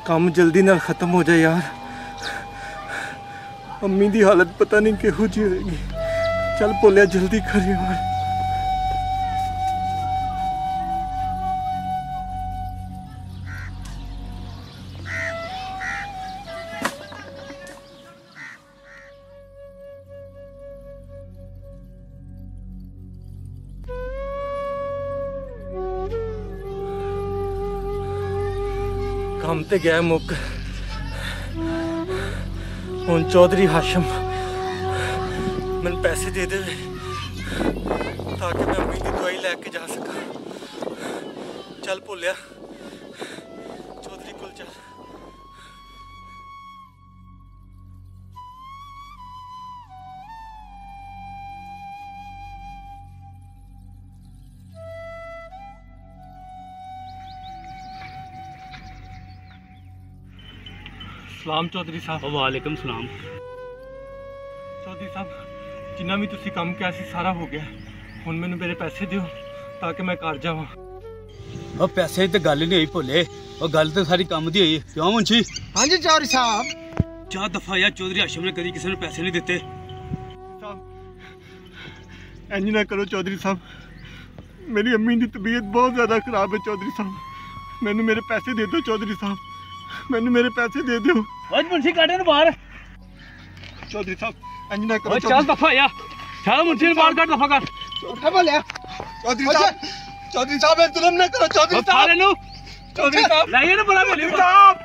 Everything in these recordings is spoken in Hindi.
काम जल्दी नाल खत्म हो जाए यार। अम्मी दी हालत पता नहीं किहो जी होएगी। चल भोलिया जल्दी कर यार। काम ते गया मुक। हुण चौधरी हाशम मैंने पैसे दे दे ताकि मैं अम्मी की दवाई लैके जा सका। चल भोलिया चौधरी कोल चल। सलाम चौधरी साहब। वालेकुम सलाम। चौधरी साहब जिन्ना भी तुसी काम किया सी सारा हो गया। हुण मैनू मेरे पैसे दिओ ताकि मैं घर जावां। और पैसे तो गल नहीं हुई भोले, और गल तो सारी काम दी हुई। क्यों मुंशी? हाँ जी चौधरी साहब। 4 दफा यार चौधरी हाशम ने कभी किसी ने पैसे नहीं दिते। इंज ना करो चौधरी साहब, मेरी अम्मी की तबीयत बहुत ज़्यादा खराब है। चौधरी साहब मैनू मेरे पैसे दे दो। चौधरी साहब मैनू मेरे पैसे दे दो। मुंशी काटे ने बाहर। चौधरी साहब इंज ना करो। 4 दफा या चल मुंशी ने बाहर काट दफा कर। बोलिया चौधरी साहब, चौधरी साहब जुल्म ना करो। चौधरी साहब चौधरी साहब लाइए ना बड़ा बोली साहब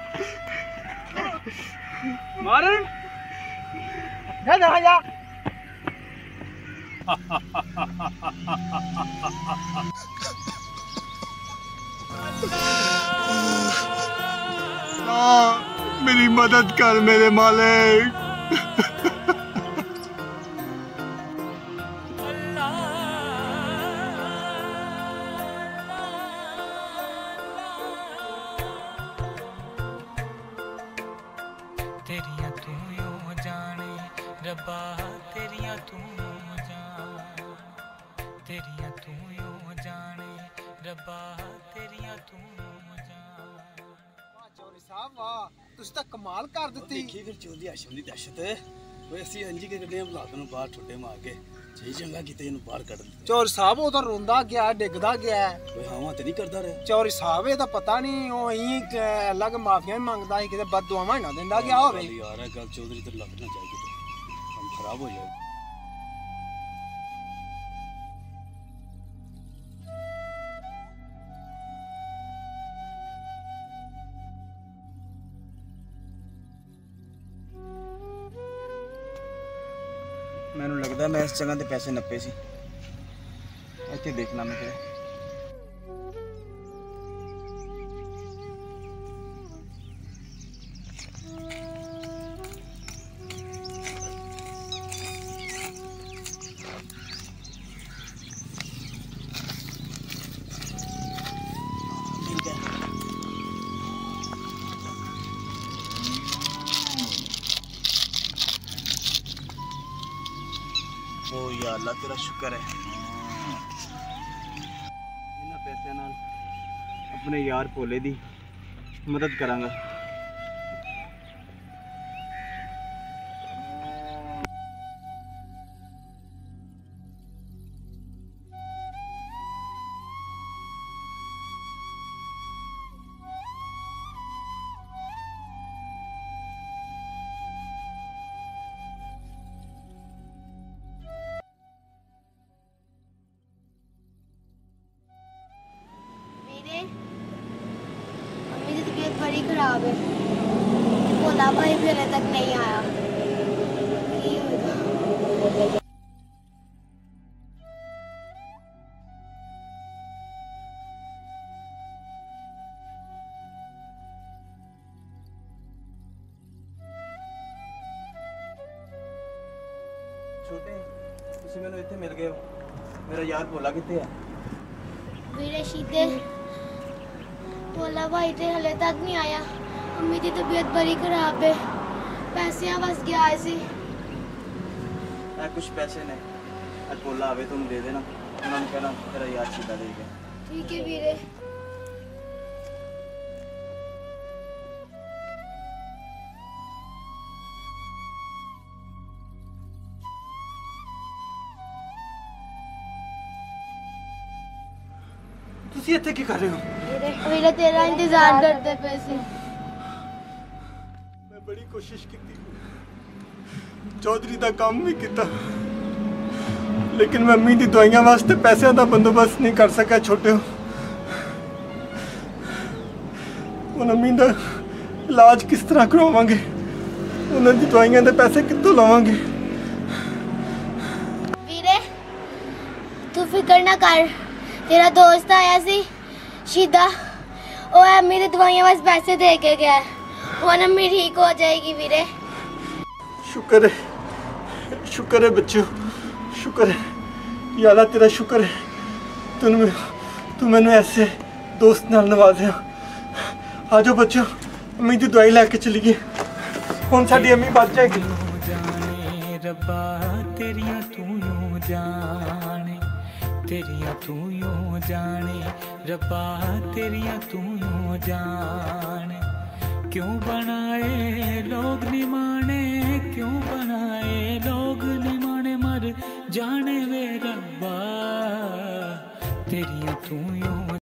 मारन जा जा जा। मेरी मदद कर मेरे मालिक। तेरिया तू यो जाने रब्बा तेरिया तू जान, तेरिया तू यो जाने रब्बा तेरिया तू जान। चौधरी साहब वाह तुसी तो कमाल कर दित्ती। देखी फिर चौधरी हाशम दी दहशत। ओए असि अंजी के गड्डियां बुला के बाहर ठुड्डे मार के सही चंगा कीते इनु बाहर कढ दित्ता। चौधरी साहब वो तो रोंदा गया डिगदा गया। कोई हावा ते नहीं करदा रहा। चौधरी साहब ये तो पता नहीं वो अलग माफिया भी मंगदा ही किते बददुआवां ना देंदा गया होवे। यार गल चौधरी ते लगना चाहिए तो हम खराब हो जाए। मैनू लगता मैं इस जगह के पैसे नप्पे सी। इत्थे देखना मैं तेरे। ओ या अल्लाह तेरा शुक्र है। इन्हां पैसों नाल अपने यार भोले दी मदद करांगा। मम्मी की तबीयत बड़ी खराब है। भोला भाई भी अभी तक नहीं आया। की होगा? छोटे तुसीं मैनूं इत्थे मिल गए हो। मेरा यार भोला कित्थे है? वीरे शीते भोला भाई तो हले तक नहीं आया। अम्मी की तबीयत बड़ी खराब है। पैसे बस गया सी। कुछ पैसे ने आज भोला आवे तुम दे देना। उन्होंने कहना तेरा यार सीधा दे गया। ठीक है वीरे। ਤੁਸੀਂ ਇੱਥੇ ਕੀ ਕਰ ਰਹੇ ਹੋ? ਵੀਰੇ ਤੇਰਾ ਇੰਤਜ਼ਾਰ ਕਰਦੇ ਪਏ ਸੀ। ਮੈਂ ਬੜੀ ਕੋਸ਼ਿਸ਼ ਕੀਤੀ, ਚੌਧਰੀ ਦਾ ਕੰਮ ਵੀ ਕੀਤਾ, ਲੇਕਿਨ ਮੈਂ ਅੰਮੀ ਦੀ ਦਵਾਈਆਂ ਵਾਸਤੇ ਪੈਸਿਆਂ ਦਾ ਬੰਦੋਬਸਤ ਨਹੀਂ ਕਰ ਸਕਿਆ। ਛੋਟੇ ਹੁਣ ਅੰਮੀ ਦਾ ਇਲਾਜ ਕਿਸ ਤਰ੍ਹਾਂ ਕਰਵਾਵਾਂਗੇ? ਉਹਨਾਂ ਦੀ ਦਵਾਈਆਂ ਦੇ ਪੈਸੇ ਕਿੱਥੋਂ ਲਾਵਾਂਗੇ? ਵੀਰੇ ਤੂੰ ਫਿਕਰ ਨਾ ਕਰ, ਤੇਰਾ ਦੋਸਤ ਆਇਆ ਸੀ ਸ਼ੀਦਾ, ਉਹ ਅੰਮੀ ਦੀ ਦਵਾਈਆਂ ਵਾਸਤੇ ਪੈਸੇ ਦੇ ਕੇ ਗਿਆ। ਹੁਣ ਅੰਮੀ ਠੀਕ ਹੋ ਜਾਏਗੀ ਵੀਰੇ। शुक्र है बच्चों, शुक्र है या अल्लाह, तेरा शुक्र है तू मैनू ऐसे दोस्त नाल नवाज़िया। आ जाओ बच्चों, अम्मी दी दवाई लैके चलीए, हुण साडी अम्मी बच जाएगी। रब्बा तेरियां तू यूं जाने, तेरियां तू यूं जाने, रब्बा तेरियां तू यूं जाने। क्यों बनाए लोग निमाने, क्यों बनाए लोग निमाने, मर जाने वे रब्बा तेरियां तू यूं